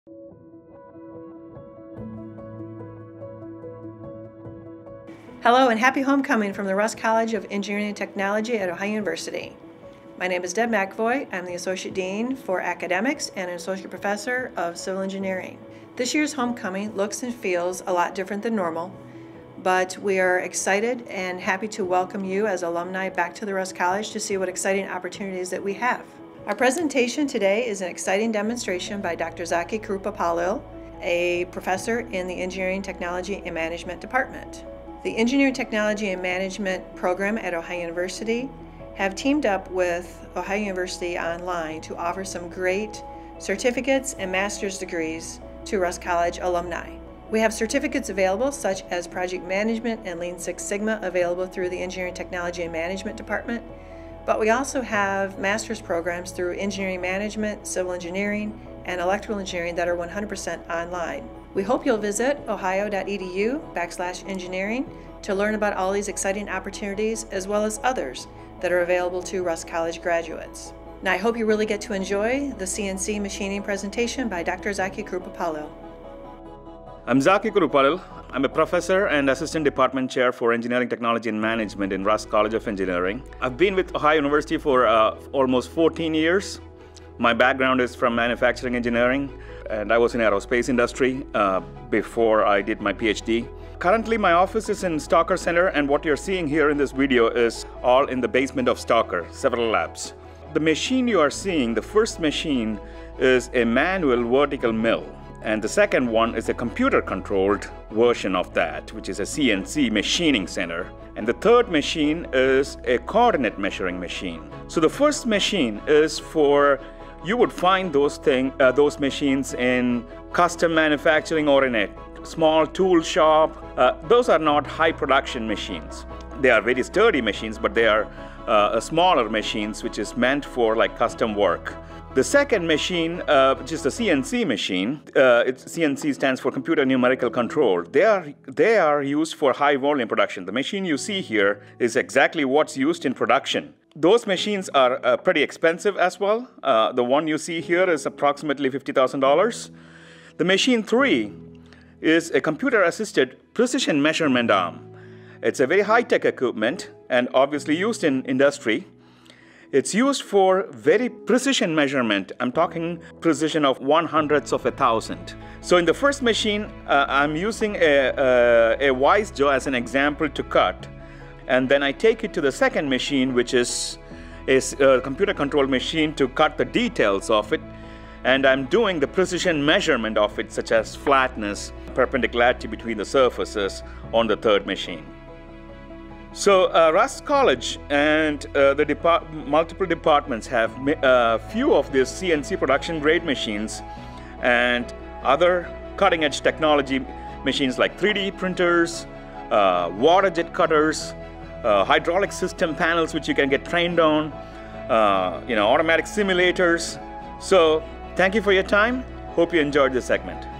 Hello and happy homecoming from the Russ College of Engineering and Technology at Ohio University. My name is Deb McAvoy. I'm the Associate Dean for Academics and an Associate Professor of Civil Engineering. This year's homecoming looks and feels a lot different than normal, but we are excited and happy to welcome you as alumni back to the Russ College to see what exciting opportunities that we have. Our presentation today is an exciting demonstration by Dr. Zaki Kuruppalil, a professor in the Engineering, Technology, and Management Department. The Engineering, Technology, and Management program at Ohio University have teamed up with Ohio University Online to offer some great certificates and master's degrees to Russ College alumni. We have certificates available such as Project Management and Lean Six Sigma available through the Engineering, Technology, and Management Department, but we also have master's programs through Engineering Management, Civil Engineering, and Electrical Engineering that are 100% online. We hope you'll visit ohio.edu/engineering to learn about all these exciting opportunities as well as others that are available to Russ College graduates. Now I hope you really get to enjoy the CNC machining presentation by Dr. Zaki Kuruppalil. I'm Zaki Kuruppalil. I'm a professor and assistant department chair for engineering, technology, and management in Russ College of Engineering. I've been with Ohio University for almost 14 years. My background is from manufacturing engineering, and I was in aerospace industry before I did my PhD. Currently, my office is in Stalker Center, and what you're seeing here in this video is all in the basement of Stalker, several labs. The machine you are seeing, the first machine, is a manual vertical mill, and the second one is a computer-controlled version of that, which is a CNC machining center. And the third machine is a coordinate measuring machine. So the first machine is for, you would find those machines in custom manufacturing or in a small tool shop. Those are not high production machines. They are very sturdy machines, but they are smaller machines, which is meant for like custom work. The second machine, which is the CNC machine, CNC stands for Computer Numerical Control. They are used for high volume production. The machine you see here is exactly what's used in production. Those machines are pretty expensive as well. The one you see here is approximately $50,000. The machine 3 is a computer-assisted precision measurement arm. It's a very high-tech equipment and obviously used in industry. It's used for very precision measurement. I'm talking precision of 1/100th of a thousand. So in the first machine, I'm using a wise jaw as an example to cut. And then I take it to the second machine, which is a computer-controlled machine, to cut the details of it. And I'm doing the precision measurement of it, such as flatness, perpendicularity between the surfaces on the third machine. So Russ College and the multiple departments have a few of these CNC production grade machines and other cutting edge technology machines like 3D printers, water jet cutters, hydraulic system panels which you can get trained on, automatic simulators. So thank you for your time. Hope you enjoyed this segment.